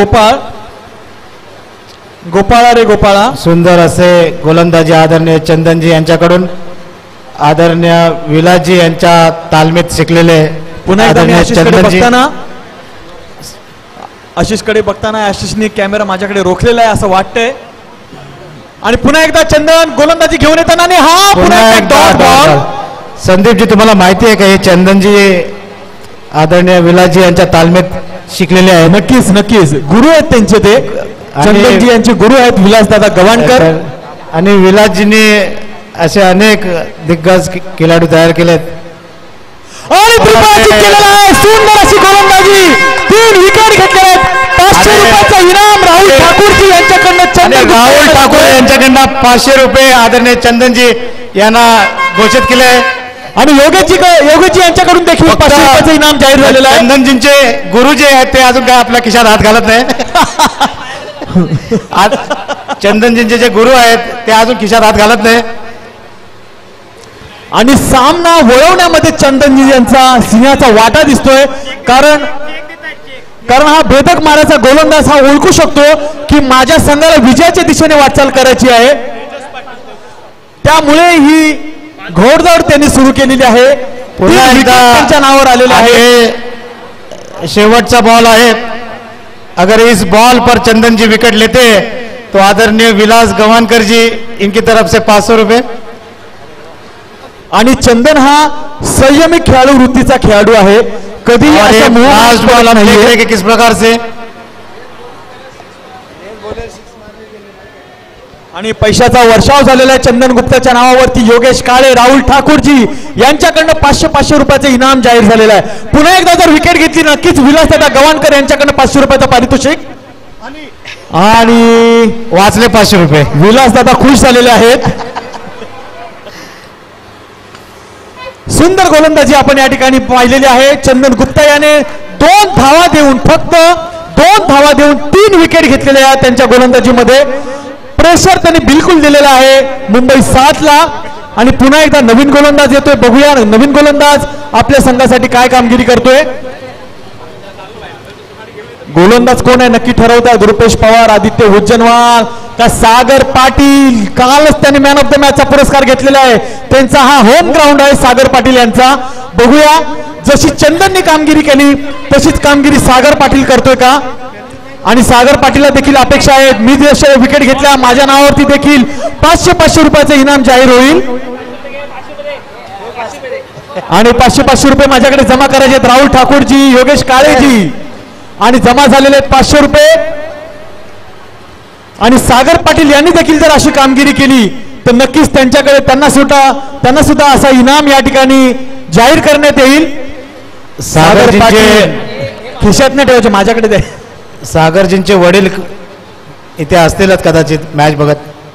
गोपाळा रे गोपाळा. सुंदर असे गोलंदाजी आदरणीय चंदनजी यांच्याकडून आदरणीय विलासजी यांच्या तालमीत शिकलेले पुन्हा एकदा बघताना आशिषकडे बघताना आशिषने कॅमेरा माझ्याकडे रोखलेला आहे असं वाटतंय. आणि पुन्हा एकदा चंदन गोलंदाजी घेऊन येताना आणि हा पुन्हा एकदा बॉल. संदीपजी तुम्हाला माहिती आहे का हे चंदनजी आदरणीय विलासजी यांच्या तालमीत शिकलेले आहे. नक्कीच नक्कीच गुरु आहेत त्यांचे ते चंदनजी यांचे गुरु आहेत विलासदादा गवाणकर. आणि विलासजींनी असे अनेक दिग्गज खेळाडू तयार केलेत आणि केलेला आहे. सुंदर अशी गोलंदाजी 3 विकेट घेतल्या आहेत. 500 रुपयाचा इनाम राहुल ठाकूरजी यांच्याकडनं. राहुल ठाकूर यांच्याकडनं 500 रुपये आदरणीय चंदनजी यांना घोषित केले आणि योगेशजी यांच्याकडून देखील 500 रुपयाचं इनाम जाहीर झालेलं आहे. चंदनजींचे गुरु जे आहेत ते अजून काय आपल्या खिशात हात घालत नाही. चंदनजींचे जे गुरु आहेत ते अजून खिशात हात घालत नाही. आणि सामना वळवण्यामध्ये चंदनजी यांचा सिंहाचा वाटा दिसतोय. कारण हा भेदक मारायचा गोलंदाज हा ओळखू शकतो की माझ्या संघाला विजयाच्या दिशेने वाटचाल करायची आहे. त्यामुळे ही घोडदौड त्यांनी सुरू केलेली आहे. पुन्हा एकदा त्यांच्या नावावर आलेला आहे. शेवटचा बॉल आहे. अगर इस बॉल पर चंदन जी विकेट लेते तो आदरणीय विलास गवानकर जी इनकी तरफ से 500 रुपये. आणि चंदन हा संयमी खेळाडू वृत्तीचा खेळाडू आहे. कधी लास्ट बॉल हम देख रहे कि किस प्रकार से आणि पैशाचा वर्षाव झालेला आहे चंदन गुप्ताच्या नावावरती. योगेश काळे, राहुल ठाकूरजी यांच्याकडनं 500 रुपयाचं इनाम जाहीर झालेलं आहे. पुन्हा एकदा जर विकेट घेतली नक्कीच विलासदादा गवाणकर यांच्याकडनं 500 रुपयाचं पारितोषिक आणि वाचले 500 रुपये. विलासदादा खुश झालेले आहेत. सुंदर गोलंदाजी आपण या ठिकाणी पाहिलेली आहे. चंदन गुप्ता याने 2 धावा देऊन फक्त 2 धावा देऊन 3 विकेट घेतलेल्या आहेत त्यांच्या गोलंदाजीमध्ये. प्रेशर त्यांनी बिलकुल दिलेला आहे मुंबई 7ला. आणि पुन्हा एकदा नवीन गोलंदाज येतोय. बघूया नवीन गोलंदाज आपल्या संघासाठी काय कामगिरी करतोय. गोलंदाज कोण आहे नक्की ठरवतात. रुपेश पवार, आदित्य हुज्जनवार का सागर पाटील. कालच त्यांनी मॅन ऑफ द मॅचचा पुरस्कार घेतलेला आहे. त्यांचा हा होम ग्राउंड आहे सागर पाटील यांचा. बघूया जशी चंदनने कामगिरी केली तशीच कामगिरी सागर पाटील करतोय का. आणि सागर पाटीलला देखील अपेक्षा आहे मी जसे विकेट घेतल्या माझ्या नावावरती देखील 500 रुपयाचं इनाम जाहीर होईल. आणि 500 रुपये माझ्याकडे जमा करायचे आहेत. राहुल ठाकूरजी, योगेश काळेजी आणि जमा झालेले आहेत 500 रुपये. आणि सागर पाटील यांनी देखील जर अशी कामगिरी केली तर नक्कीच त्यांच्याकडे त्यांना सुद्धा असा इनाम या ठिकाणी जाहीर करण्यात येईल. सागर पाटील खिशात नाही ठेवायचे माझ्याकडे दे. सागरजींचे वडील इथे असतीलच कदाचित मॅच बघत.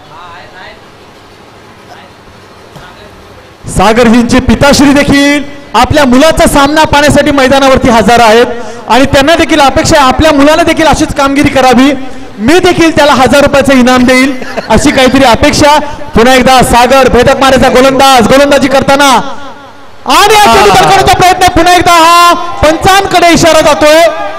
सागरजींचे पिताश्री देखील आपल्या मुलाचा सामना पाहण्यासाठी मैदानावरती हजर आहेत. आणि त्यांना देखील अपेक्षा आहे आपल्या मुलाने देखील अशीच कामगिरी करावी. मी देखील त्याला 1000 रुपयाचं इनाम देईल अशी काहीतरी अपेक्षा. पुन्हा एकदा सागर भेदक मारायचा गोलंदाजी करताना आणि करण्याचा प्रयत्न. पुन्हा एकदा हा पंचांकडे इशारा जातोय.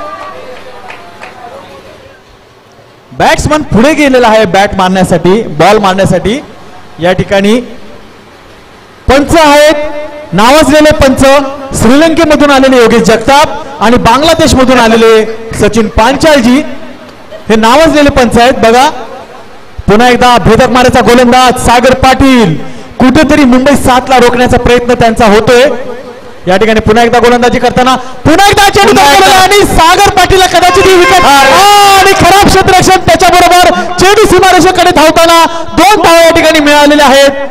बॅट्समन पुढे गेलेला आहे बॅट मारण्यासाठी, बॉल मारण्यासाठी. या ठिकाणी पंच आहेत नावाजलेले पंच. श्रीलंकेमधून आलेले योगेश जगताप आणि बांगलादेश मधून आलेले सचिन पांचालजी हे नावाजलेले पंच आहेत. बघा पुन्हा एकदा भेदक मारायचा गोलंदाज सागर पाटील. कुठेतरी मुंबई 7ला रोखण्याचा प्रयत्न त्यांचा होतोय. या ठिकाणी पुन्हा एकदा गोलंदाजी करताना पुन्हा एकदा चेंडू आणि सागर पाटीलला कदाचित विकेट आणि खराब क्षेत्ररक्षण त्याच्याबरोबर चेंडू सीमारेषेकडे धावताना 2 धावा या ठिकाणी मिळालेल्या आहेत.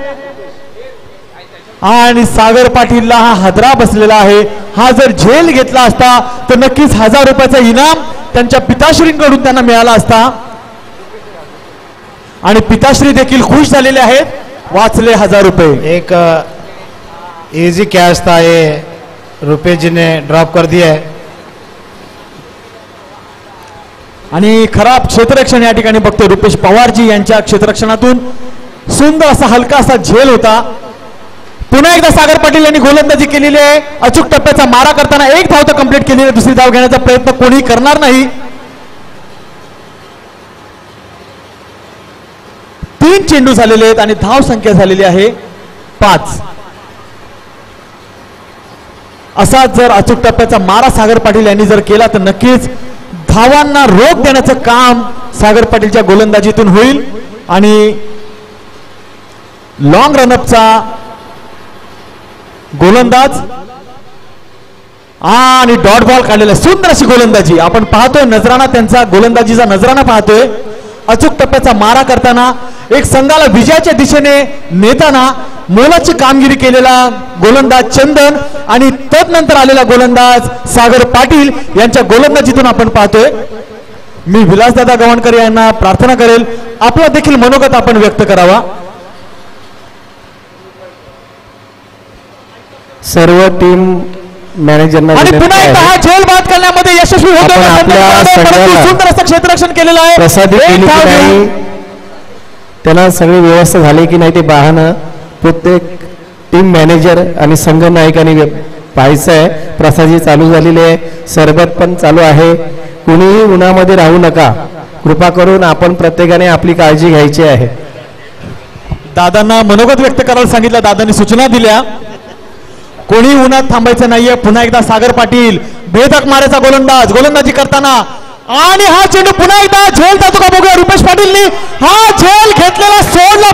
आणि सागर पाटीलला हा हादरा बसलेला आहे. हा जर झेल घेतला असता तर नक्कीच 1000 रुपयाचा इनाम त्यांच्या पिताश्रींकडून त्यांना मिळाला असता. आणि पिताश्री देखील खुश झालेले आहेत. वाचले 1000 रुपये. एक इजी कैच था ये रुपेश जी ने ड्रॉप कर दिया है. आणि खराब क्षेत्ररक्षण या ठिकाणी बघतोय रुपेश पवारजी यांच्या क्षेत्ररक्षणातून सुंदर असा हलका असा झेल होता. पुन्हा एकदा सागर पाटील यांनी गोलंदाजी केलेली आहे. अचूक टप्प्याचा मारा करताना 1 धाव तर कंप्लीट केलेली आहे. दुसरी धाव घेण्याचा प्रयत्न कोणी करणार नाही. 3 चेंडू झालेले आहेत आणि धाव संख्या झालेली आहे 5. असा जर अचूक टप्प्याचा मारा सागर पाटील यांनी जर केला तर नक्कीच धावांना रोख देण्याचं काम सागर पाटीलच्या गोलंदाजीतून होईल. आणि लॉंग रनअपचा गोलंदाज आणि डॉट बॉल काढलेला सुंदर अशी गोलंदाजी आपण पाहतोय. नजराना त्यांचा गोलंदाजीचा नजराना पाहतोय. अचूक टप्प्याचा मारा करताना एक संघाला विजयाच्या दिशेने नेताना मोलाची कामगिरी केलेला गोलंदाज चंदन आणि तदनंतर आलेला गोलंदाज सागर पाटील यांच्या गोलंदाजीतून आपण पाहतोय. मी विलासदादा गवाणकर यांना प्रार्थना करेल आपला देखील मनोगत आपण व्यक्त करावा. सर्व टीम मॅनेजरना आणि पुन्हा एकदा हा झेल बाद करण्यामध्ये यशस्वी होतो. सुंदर असं क्षेत्ररक्षण केलेलं आहे. प्रसादित केली की नाही, त्यांना सगळी व्यवस्था झाली की नाही ते पाहणं प्रत्येक टीम मॅनेजर आणि संघ नायकांनी पाहायचं आहे. प्रसादी चालू झालेली आहे, सरबत पण चालू आहे. कुणीही उन्हामध्ये राहू नका, कृपा करून आपण प्रत्येकाने आपली काळजी घ्यायची आहे. दादांना मनोगत व्यक्त करायला सांगितलं, दादांनी सूचना दिल्या. कोणी उन्हात थांबायचं नाहीये. पुन्हा एकदा सागर पाटील भेदक मारायचा गोलंदाजी करताना आणि हा चेंडू पुन्हा एकदा झेल जातो का बघूया. रुपेश पाटीलनी हा झेल घेतलेला सोडला.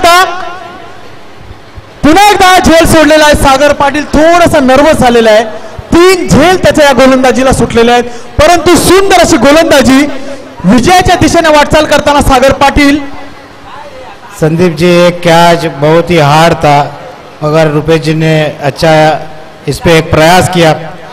पुन्हा एकदा झेल सोडलेला आहे. सागर पाटील थोडासा नर्वस झालेला आहे. 3 झेल त्याच्या या गोलंदाजीला सुटलेले आहेत, परंतु सुंदर अशी गोलंदाजी विजयाच्या दिशेने वाटचाल करताना सागर पाटील. संदीप जी, एक कैच बहुत ही हार्ड था, मगर रुपेश जी ने अच्छा इस पे एक प्रयास किया.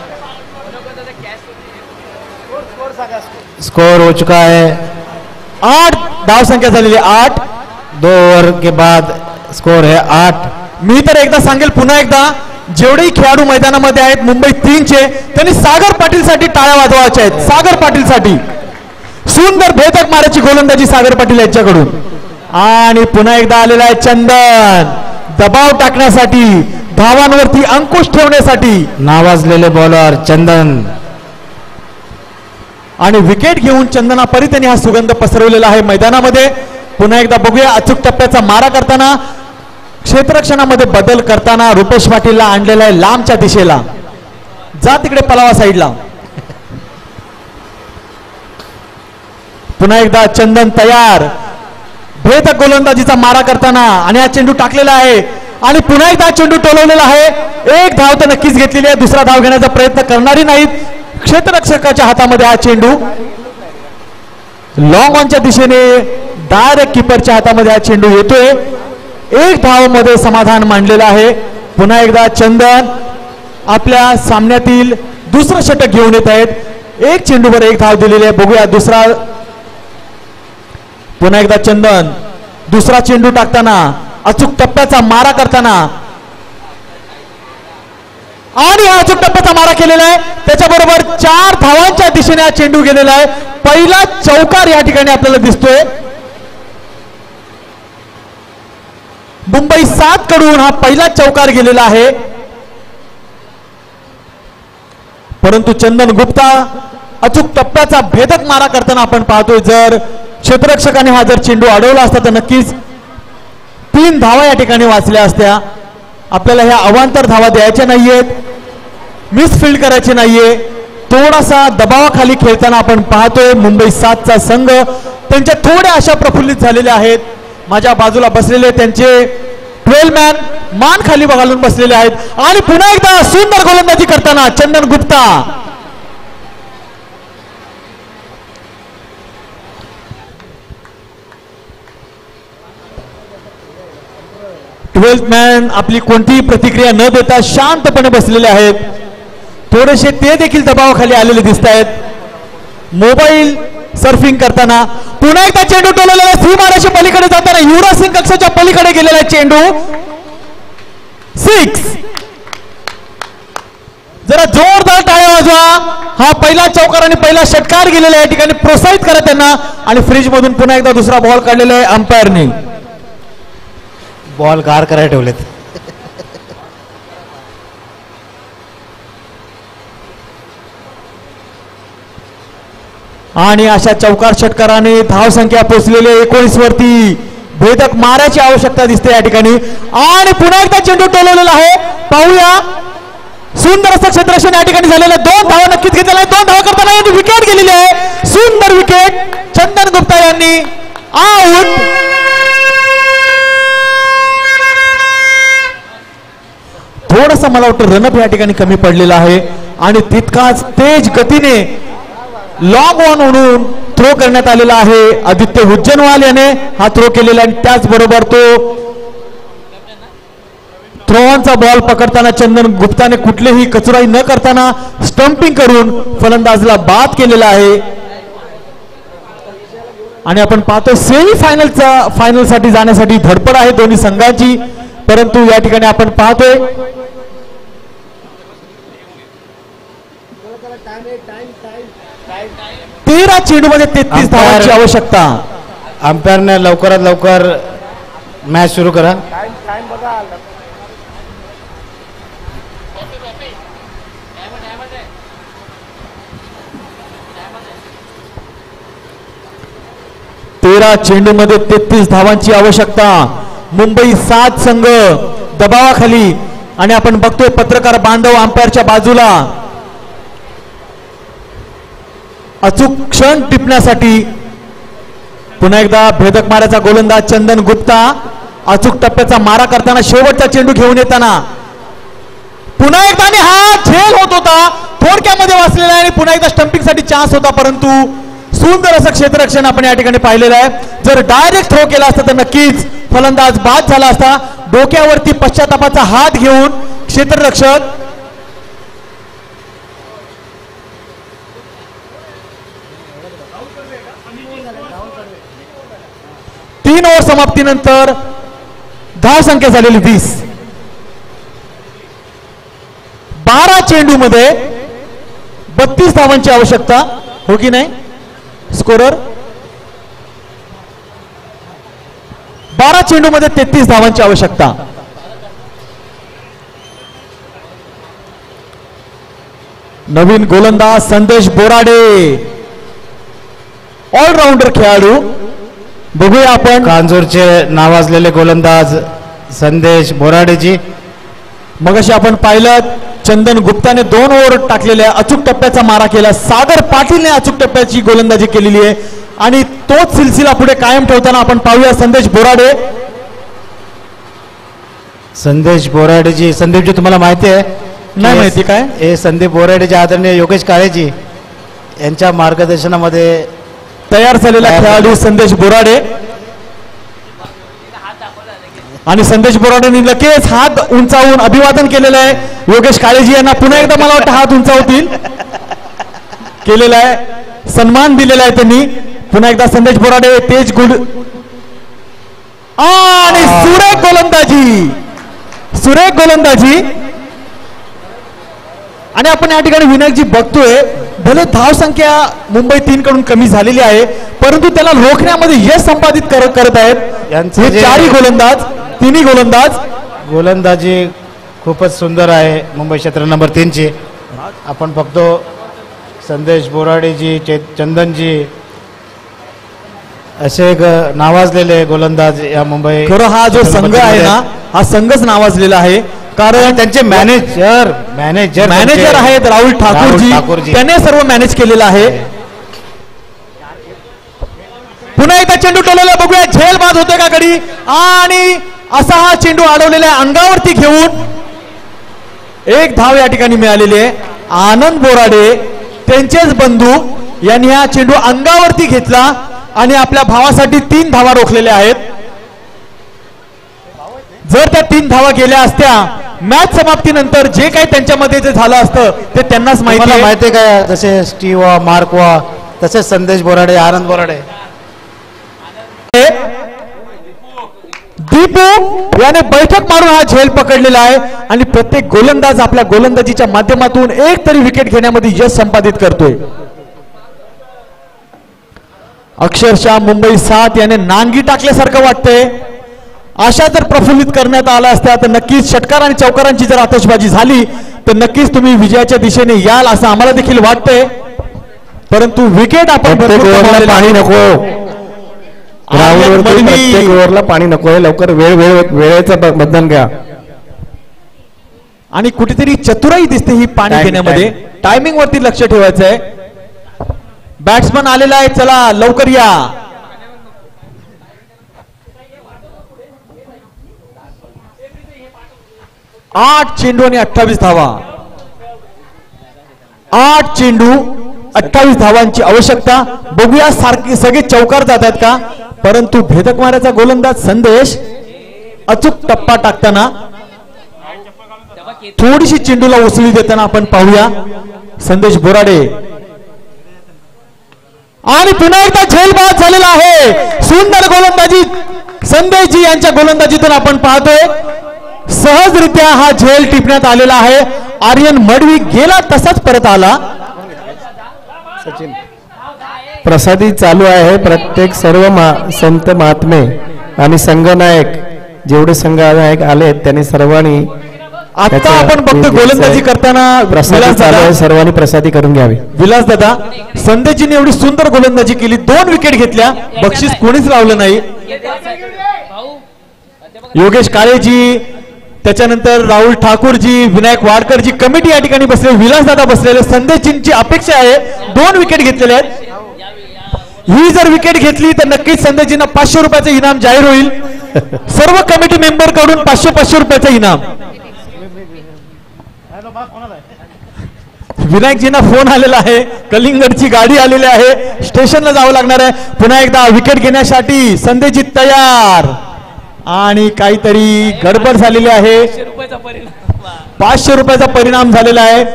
स्कोर हो चुका है 8 धाव संख्या झालेली 8. 2 ओव्हर के बाद स्कोर है 8. मी तर एकदा सांगेल, पुन्हा एकदा जेवढेही खेळाडू मैदानामध्ये आहेत मुंबई 3चे, त्यांनी सागर पाटील साठी टाळ्या वाजवायच्या आहेत. सागर पाटील साठी सुंदर भेदक मारायची गोलंदाजी सागर पाटील यांच्याकडून. आणि पुन्हा एकदा आलेला आहे चंदन, दबाव टाकण्यासाठी, धावांवरती अंकुश ठेवण्यासाठी नावाजलेले बॉलर चंदन. आणि विकेट घेऊन चंदना परी त्यांनी हा सुगंध पसरवलेला आहे मैदानामध्ये. पुन्हा एकदा बघूया अचूक टप्प्याचा मारा करताना, क्षेत्ररक्षणामध्ये बदल करताना रुपेश पाटीलला आणलेला आहे लांबच्या दिशेला. जा तिकडे पलावा साईडला. पुन्हा एकदा चंदन तयार, भेदक गोलंदाजीचा मारा करताना, आणि हा चेंडू टाकलेला आहे आणि पुन्हा एकदा चेंडू टोलवलेला आहे. 1 धाव तर नक्कीच घेतलेली आहे, दुसरा धाव घेण्याचा प्रयत्न करणारी नाहीत. क्षेत्ररक्षकाच्या हातामध्ये हा चेंडू लॉंग ऑनच्या दिशेने डायरेक्ट किपरच्या हातामध्ये हा चेंडू येतोय. 1 धावामध्ये समाधान मांडलेलं आहे. पुन्हा एकदा चंदन आपल्या सामन्यातील दुसरं षटक घेऊन येत आहेत. 1 चेंडूवर 1 धाव दिलेली आहे. बघूया दुसरा. पुन्हा एकदा चंदन दुसरा चेंडू टाकताना, अचूक टप्प्याचा मारा करताना, आणि हा अचूक टप्प्याचा मारा केलेला आहे. त्याच्याबरोबर 4 धावांच्या दिशेने हा चेंडू गेलेला आहे. पहिला चौकार या ठिकाणी आपल्याला दिसतोय. मुंबई 7 कडून हा पहिला चौकार गेलेला आहे. परंतु चंदन गुप्ता अचूक टप्प्याचा भेदक मारा करताना आपण पाहतोय. जर क्षेत्ररक्षकाने हा जर चेंडू अडवला असता तर नक्कीच 3 धावा या ठिकाणी वाचल्या असत्या. आपल्याला ह्या अवांतर धावा द्यायच्या नाहीयेत, मिसफिल्ड करायची नाहीये. थोडासा दबावाखाली खेळताना आपण पाहतोय मुंबई 7चा संघ. त्यांच्या थोड्या अशा प्रफुल्लित झालेल्या आहेत. माझ्या बाजूला बसलेले त्यांचे 12 मॅन मान खाली घालून बसलेले आहेत. आणि पुन्हा एकदा सुंदर गोलंदाजी करताना चंदन गुप्ता. 12th मॅन आपली कोणतीही प्रतिक्रिया न देता शांतपणे बसलेले आहेत. थोडेसे ते देखील दबावाखाली आलेले दिसत आहेत. मोबाईल सर्फिंग करताना पुन्हा एकदा चेंडू टोललेला आहे. सीमारेषे पलीकडे जाताना युवराज सिंग कक्षाच्या पलीकडे गेलेला आहे चेंडू. 6. जरा जोरदार टाळ्या वाजवा. हा पहिला चौकार आणि पहिला षटकार गेलेला या ठिकाणी. प्रोत्साहित करा त्यांना. आणि फ्रीज मधून पुन्हा एकदा दुसरा बॉल काढलेला आहे अंपायरने. बॉल गार करायला ठेवलेत. आणि अशा चौकार षटकाराने धाव संख्या पोहोचलेली 19 वरती. भेदक मारायची आवश्यकता दिसते या ठिकाणी. आणि पुन्हा एकदा चेंडू टोलवलेला आहे. पाहूया सुंदर असं क्षेत्ररक्षण या ठिकाणी झालेलं. 2 धावा नक्कीच घेतलेल्या आहेत. 2 धावा करताना यांनी विकेट गेलेली आहे. सुंदर विकेट चंदन गुप्ता यांनी. आउट. थोडासा मला वाटतं रनअप या ठिकाणी कमी पडलेला आहे आणि तितकाच तेज गतीने लॉंग ऑन म्हणून थ्रो करण्यात आलेला आहे. आदित्य हुज्जनवाल याने हा थ्रो केलेला आणि त्याचबरोबर तो थ्रोऑनचा बॉल पकडताना चंदन गुप्ताने कुठलेही कचराई न करताना स्टंपिंग करून फलंदाजला बाद केलेला आहे. आणि आपण पाहतो फायनल साठी जाण्यासाठी धडपड आहे दोन्ही संघांची. परंतु या ठिकाणी आपण पाहतोय 13 चेंडूमध्ये 33 धावांची आवश्यकता. अंपायरने लवकरात लवकर मॅच सुरू करा. दुसऱ्या चेंडूमध्ये 33 धावांची आवश्यकता. मुंबई 7 संघ दबावाखाली आणि आपण बघतोय पत्रकार बांधव अंपायरच्या बाजूला अचूक क्षण टिपण्यासाठी. पुन्हा एकदा भेदक माराचा गोलंदाज चंदन गुप्ता अचूक टप्प्याचा मारा करताना शेवटचा चेंडू घेऊन येताना पुन्हा एकदा आणि हा झेल होत होता, थोडक्यामध्ये वाचलेला आहे आणि पुन्हा एकदा स्टंपिंग साठी चान्स होता, परंतु सुंदर असं क्षेत्ररक्षण आपण या ठिकाणी पाहिलेलं आहे. जर डायरेक्ट थ्रो केला असता तर नक्कीच फलंदाज बाद झाला असता. डोक्यावरती पश्चातापाचा हात घेऊन क्षेत्ररक्षक 3 ओव्हर समाप्तीनंतर धाव संख्या झालेली 20. 12 चेंडू मध्ये 32 धावांची आवश्यकता हो की नाही. स्कोरर 12 चेंडू मध्ये 33 धावांची आवश्यकता. नवीन गोलंदाज संदेश बोराडे ऑलराऊंडर खेळाडू. बघूया आपण कांजूरचे नावाजलेले गोलंदाज संदेश बोराडेजी. मगाशी आपण पाहिलं चंदन गुप्ताने 2 ओव्हर टाकलेल्या अचूक टप्प्याचा मारा केला. सागर पाटीलने अचूक टप्प्याची गोलंदाजी केलेली आहे आणि तोच सिलसिला पुढे कायम ठेवताना आपण पाहूया संदेश बोराडे. संदेश बोराडेजी. संदीपजी तुम्हाला माहिती आहे नाही माहिती काय हे संदीप बोराडेचे आदरणीय योगेश काळेजी यांच्या मार्गदर्शनामध्ये तयार झालेला खेळाडू संदेश बोराडे. आणि संदेश बोराडेंनी लगेच हात उंचावून अभिवादन केलेलं आहे. योगेश काळेजी यांना पुन्हा एकदा मला वाटतं हात उंचावतील केलेला आहे, सन्मान दिलेला आहे त्यांनी. पुन्हा एकदा संदेश बोराडे तेज गुड आणि सुरेख गोलंदाजी, सुरेख गोलंदाजी. आणि आपण या ठिकाणी विनायकजी बघतोय भले धाव संख्या मुंबई 3 कडून कमी झालेली आहे, परंतु त्याला रोखण्यामध्ये यश संपादित करत आहेत हे चारही गोलंदाज, तिन्ही गोलंदाज. गोलंदाजी खूपच सुंदर आहे मुंबई क्षेत्र नंबर 3 ची. आपण बघतो संदेश बोराडेजी, चंदनजी असे एक नावाजलेले गोलंदाज या मुंबई. खरं हा जो संघ आहे ना हा संघच नावाजलेला आहे, कारण त्यांचे मॅनेजर आहेत राहुल ठाकूरजी, त्याने सर्व मॅनेज केलेलं आहे. पुन्हा एकदा चेंडू टोलवला, बघूया झेल बाद होते का कडी. आणि असा हा चेंडू अडवलेला आहे अंगावरती घेऊन. 1 धाव या ठिकाणी मिळालेली आहे. आनंद बोराडे त्यांचेच बंधू यांनी हा चेंडू अंगावरती घेतला आणि आपल्या भावासाठी 3 धावा रोखलेल्या आहेत. जर त्या 3 धावा गेल्या असत्या मॅच समाप्तीनंतर जे काही त्यांच्यामध्ये जे झालं असतं ते त्यांनाच माहिती आहे काय. जसे स्टीवा मार्कवा तसेच संदेश बोराडे, आनंद बोराडे, दीपू याने बैठक मारून हा झेल पकडलेला आहे आणि प्रत्येक गोलंदाज आपल्या गोलंदाजीच्या माध्यमातून एक तरी विकेट घेण्यामध्ये यश संपादित करतोय. अक्षरशः मुंबई 7 याने नांगी टाकल्यासारखं वाटतंय. अशा जर प्रफुल्लित करण्यात आला असत्या तर नक्कीच षटकार आणि चौकारांची जर आतषबाजी झाली तर नक्कीच तुम्ही विजयाच्या दिशेने याल असं आम्हाला देखील वाटतंय. परंतु विकेट आपण पाणी नको, प्रत्येक ओव्हरला पाणी नको, लवकर वेळेचं बंधन घ्या. आणि कुठेतरी चतुराई दिसते ही पाणी घेण्यामध्ये. टायमिंग वरती लक्ष ठेवायचं आहे. बॅट्समन आलेला आहे, चला लवकर या. 8 चेंडू आणि 28 धावा. 8 चेंडू 28 धावांची आवश्यकता. बघूया सारखे सगळे चौकार जात आहेत का. परंतु भेदक माराचा गोलंदाज संदेश अचूक टप्पा टाकताना थोडीशी चेंडूला उसळी देताना आपण पाहूया संदेश बोराडे. आणि पुन्हा एकदा झेल बाद झालेला आहे. सुंदर गोलंदाजी संदेशजी यांच्या गोलंदाजीतून आपण पाहतोय. सहजरित्या हा झेल टिपण्यात आलेला आहे. आर्यन मडवी गेला तसाच परत आला. प्रसादी चालू आहे. प्रत्येक सर्व संत महात्मे आणि संघनायक जेवढे संघनायक आले त्यांनी सर्वांनी आता आपण बघतो गोलंदाजी करताना प्रसादी चालू आहे, सर्वांनी प्रसादी करून घ्यावी. विलास दादा, संदेशजीने एवढी सुंदर गोलंदाजी केली, 2 विकेट घेतल्या, बक्षीस कोणीच लावलं नाही. योगेश काळेजी, त्याच्यानंतर राहुल ठाकूरजी, विनायक वाडकरजी, कमिटी या ठिकाणी बसले, विलास दादा बसलेले. संदेशजींची अपेक्षा आहे 2 विकेट घेतलेले आहेत. ही जर विकेट घेतली तर नक्कीच संदेशजींना 500 रुपयाचं इनाम जाहीर होईल. सर्व कमिटी मेंबर कडून 500 रुपयाचं इनाम. विनायकजींना फोन आलेला आहे, कलिंगडची गाडी आलेली आहे, स्टेशनला जावं लागणार आहे. पुन्हा एकदा विकेट घेण्यासाठी संदेशजी तयार. आणि काहीतरी गडबड झालेली आहे, 500 रुपयाचा परिणाम झालेला आहे.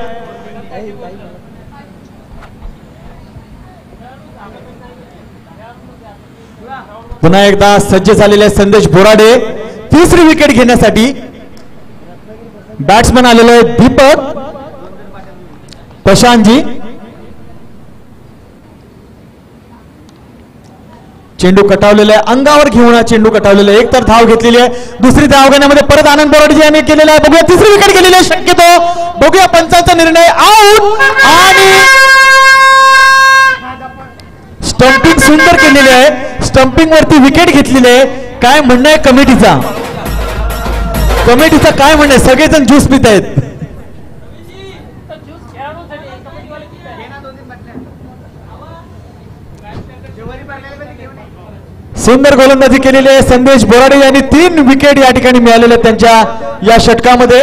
पुन्हा एकदा सज्ज झालेले संदेश बोराडे 3री विकेट घेण्यासाठी. बॅट्समन आलेले आहे दीपक प्रशांतजी. चेंडू कटावलेला आहे, अंगावर घेऊन चेंडू कटावलेला आहे. एक तर धाव घेतलेली आहे, 2री धाव घेण्यामध्ये परत आनंद बोराडजी यांनी केलेला आहे. बघूया 3री विकेट गेलेली आहे, शक्यतो बघूया पंचांचा निर्णय. आउट. आणि स्टंपिंग सुंदर केलेली आहे, स्टंपिंग वरती विकेट घेतलेली आहे. काय म्हणणं आहे कमिटीचा? कमिटीचा काय म्हणणं आहे? सगळेजण ज्यूस पित आहेत. सुंदर गोलंदाजी केलेली आहे संदेश बोराडे यांनी. 3 विकेट या ठिकाणी मिळालेल्या त्यांच्या या षटकामध्ये.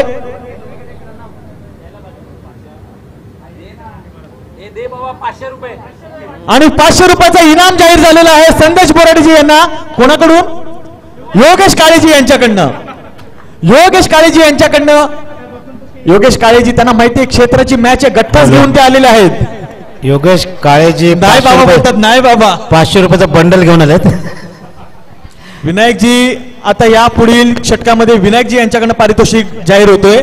आणि 500 रुपयाचा इनाम जाहीर झालेला आहे संदेश बोराडेजी यांना. कोणाकडून? योगेश काळेजी यांच्याकडनं. योगेश काळेजी यांच्याकडनं. योगेश काळेजी, त्यांना माहिती आहे क्षेत्राची मॅच आहे, गठ्ठाच घेऊन ते आलेले आहेत. योगेश काळेजी नाही बाबा बोलतात, नाही बाबा. 500 रुपयाचा बंडल घेऊन आलेत. विनायकजी, आता या पुढील षटकामध्ये विनायकजी यांच्याकडनं पारितोषिक जाहीर होतोय.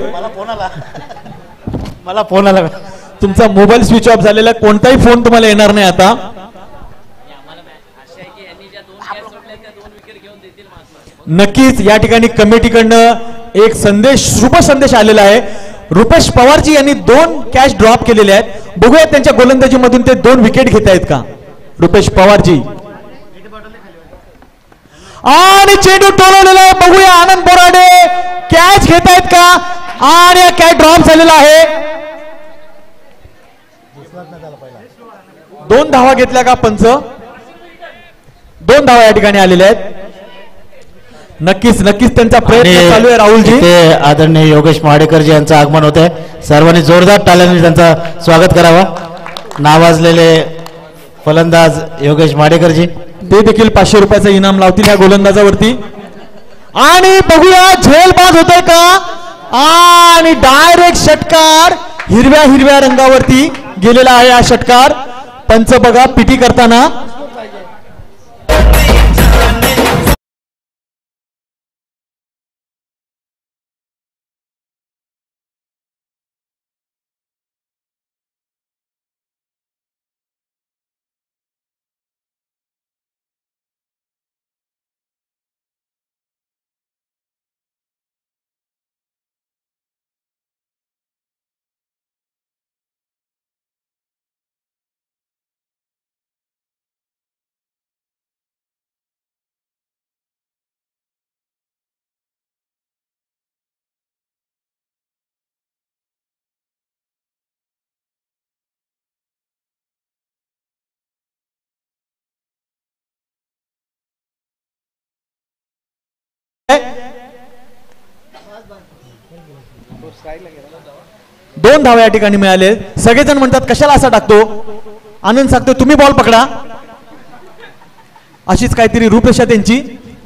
मला फोन आला. तुमचा मोबाईल स्विच ऑफ झालेला, कोणताही फोन तुम्हाला येणार नाही आता. नक्कीच या ठिकाणी कमिटीकडनं एक संदेश, शुभ संदेश आलेला आहे. रुपेश पवारजी यांनी 2 कॅच ड्रॉप केलेले आहेत. बघूया त्यांच्या गोलंदाजीमधून ते 2 विकेट घेत आहेत का रुपेश पवारजी. आणि चेंडू टोलवलेला आहे, बघूया आनंद बोराडे कॅच घेत आहेत का. आणि कॅच ड्रॉप झालेला आहे. 2 धावा घेतल्या का पंच? 2 धावा या ठिकाणी आलेल्या आहेत. नक्कीच नक्कीच त्यांचा प्रयत्न चालू आहे. राहुलजी, ते आदरणीय योगेश माडेकरजी यांचं आगमन होत आहे. सर्वांनी जोरदार टाळ्यांनी त्यांचं स्वागत करावा. नावाजलेले फलंदाज योगेश माडेकरजी, ते देखील 500 रुपयाचं इनाम लावतील या गोलंदाजावरती. आणि बघूया झेलबाज होतोय का. आणि डायरेक्ट षटकार हिरव्या रंगावरती गेलेला आहे हा षटकार. पंच बघा पिटी करताना. दोन धावा या ठिकाणी मिळाले. सगळेजण म्हणतात कशाला असा टाकतो. आनंद सांगतो तुम्ही बॉल पकडा. अशीच काहीतरी रूपरेषा त्यांची.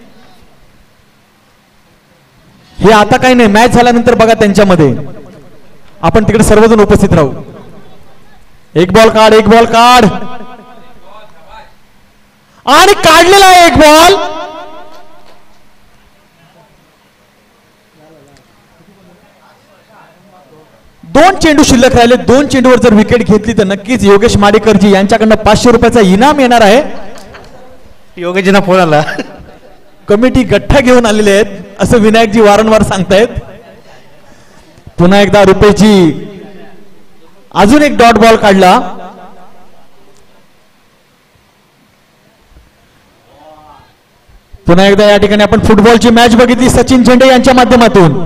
हे आता काही नाही, मॅच झाल्यानंतर बघा त्यांच्यामध्ये. आपण तिकडे सर्वजण उपस्थित राहू. एक बॉल काढ, एक बॉल काढ. आणि काढलेला आहे एक बॉल. दोन चेंडू शिल्लक राहिले. दोन चेंडूवर जर विकेट घेतली तर नक्कीच योगेश माडेकरजी यांच्याकडनं 500 रुपयाचा इनाम येणार आहे. योगेशजींना फोन आला. कमिटी गठ्ठा घेऊन आलेले आहेत असं विनायकजी वारंवार सांगतायत. पुन्हा एकदा रुपेशजी अजून एक डॉट बॉल काढला. पुन्हा एकदा या ठिकाणी आपण फुटबॉलची मॅच बघितली सचिन झेंडे यांच्या माध्यमातून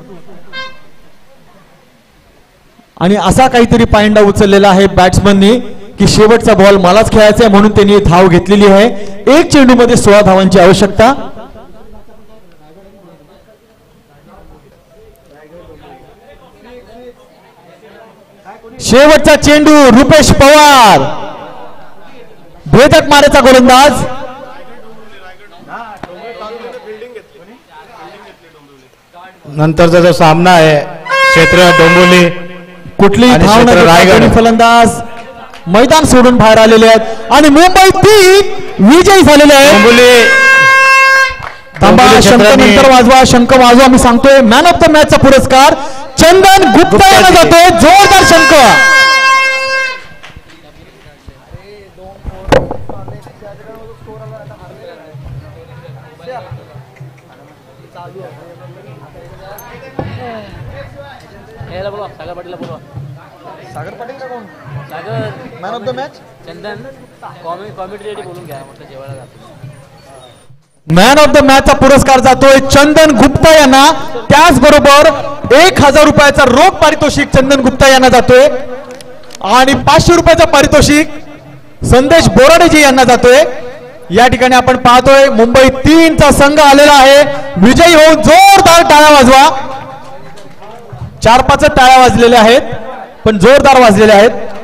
आणि असा काहीतरी पायंडा उचललेला आहे बॅट्समननी की शेवटचा बॉल मलाच खेळायचा आहे म्हणून त्यांनी धाव घेतलेली आहे. एक चेंडूमध्ये 16 धावांची आवश्यकता. शेवटचा चेंडू रुपेश पवार भेदक मारेचा गोलंदाज. नंतरचा जो सामना आहे क्षेत्र डोंबिवली कुठली धाव न घेता फलंदाज मैदान सोडून बाहेर आलेले आहेत आणि मुंबई 3 विजयी झालेले आहेत. शंख नंतर वाजवा, शंख वाजवा. मी सांगतोय मॅन ऑफ द मॅचचा पुरस्कार चंदन गुप्ता यांना जातोय. जोरदार शंख. सागर पाटील का कोण? Sagar man of the match. Chandan comedy बोलून घ्या म्हटलं जेवायला जातो. मॅन ऑफ द मॅचचा पुरस्कार जातोय चंदन गुप्ता यांना. त्याचबरोबर 1000 रुपयाचा रोख पारितोषिक चंदन गुप्ता यांना जातोय आणि 500 रुपयाचा पारितोषिक संदेश बोराडेजी यांना जातोय. या ठिकाणी आपण पाहतोय मुंबई 3 चा संघ आलेला आहे. विजयी होऊन जोरदार टाळ्या वाजवा. 4-5 टाळ्या वाजलेल्या आहेत पण जोरदार वाजलेल्या आहेत.